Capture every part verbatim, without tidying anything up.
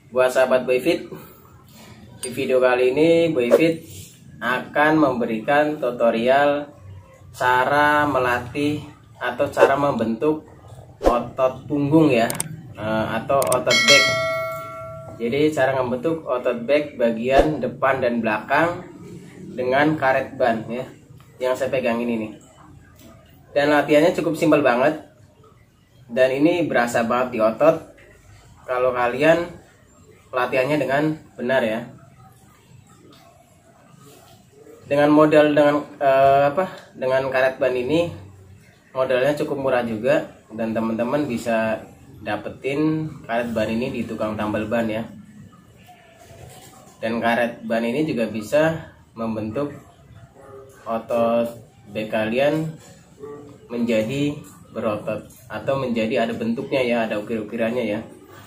Buat sahabat Boyfit, di video kali ini Boyfit akan memberikan tutorial cara melatih atau cara membentuk otot punggung ya, atau otot back. Jadi cara membentuk otot back bagian depan dan belakang dengan karet ban ya, yang saya pegang ini nih. Dan latihannya cukup simpel banget, dan ini berasa banget di otot kalau kalian latihannya dengan benar ya. Dengan modal dengan eh, apa dengan karet ban ini, modalnya cukup murah juga, dan teman-teman bisa dapetin karet ban ini di tukang tambal ban ya. Dan karet ban ini juga bisa membentuk otot back kalian menjadi berotot atau menjadi ada bentuknya ya, ada ukir-ukirannya ya.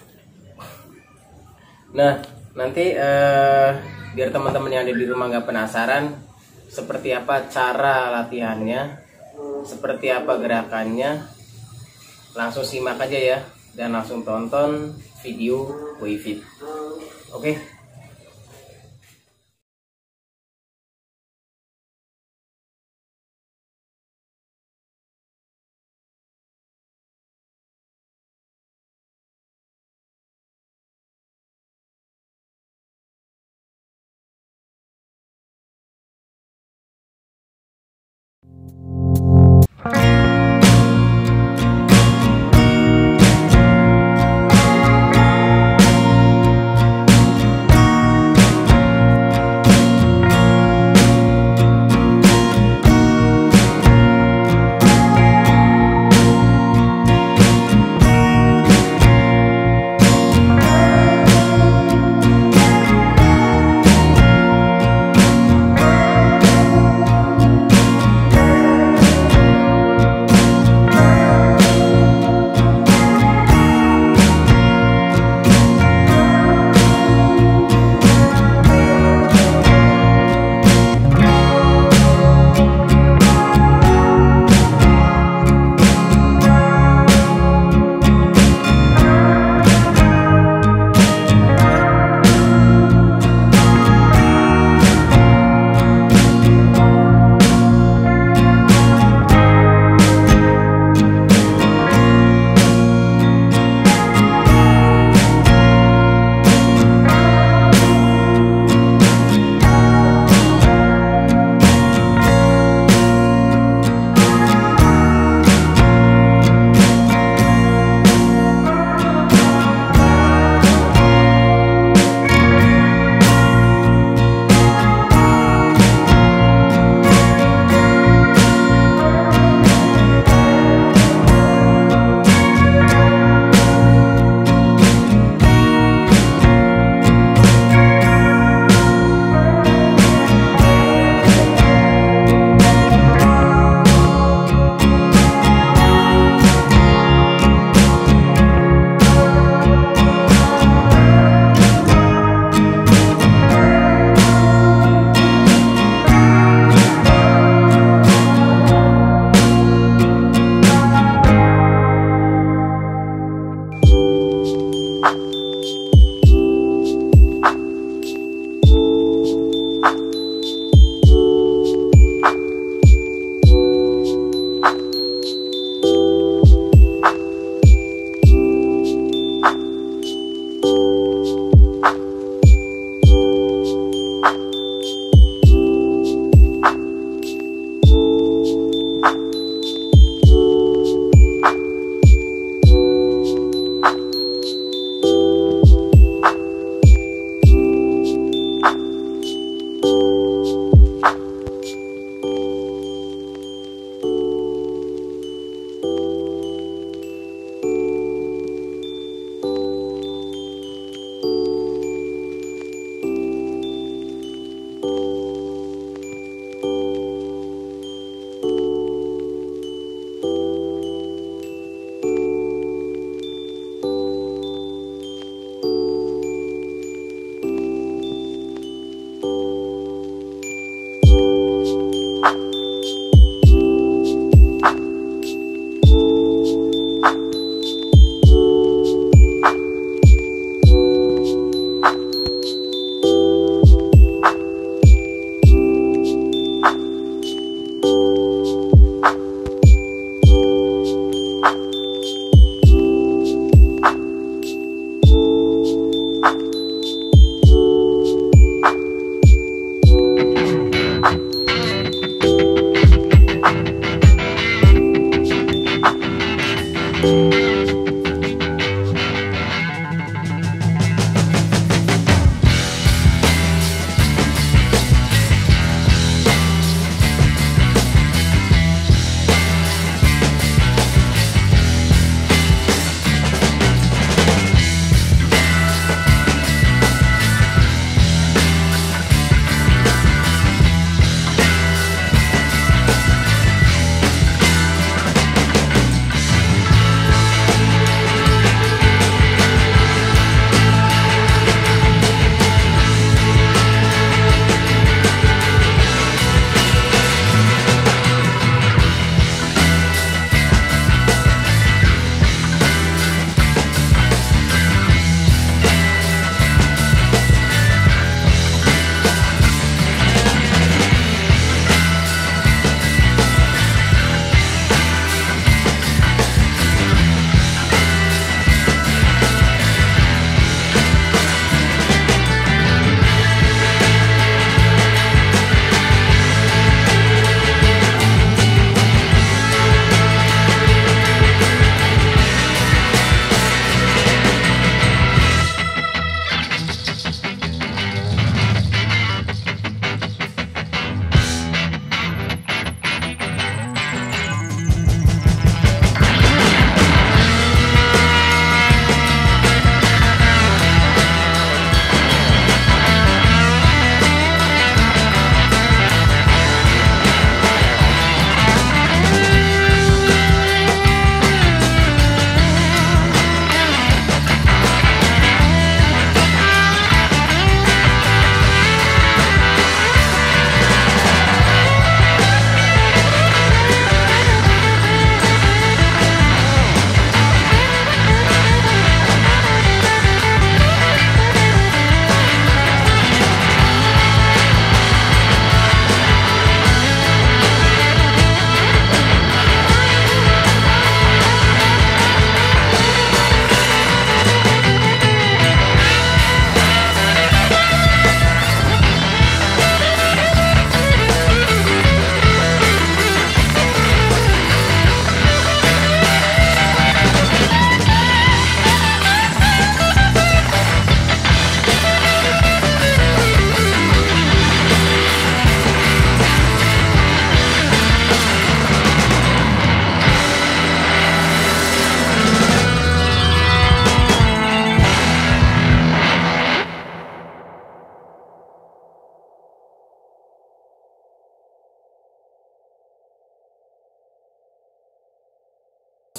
Nah, nanti eh, biar teman-teman yang ada di rumah nggak penasaran seperti apa cara latihannya, seperti apa gerakannya, langsung simak aja ya, dan langsung tonton video Boyfit. Oke.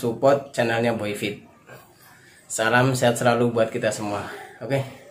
support channelnya Boy Fit. Salam sehat selalu buat kita semua. Oke.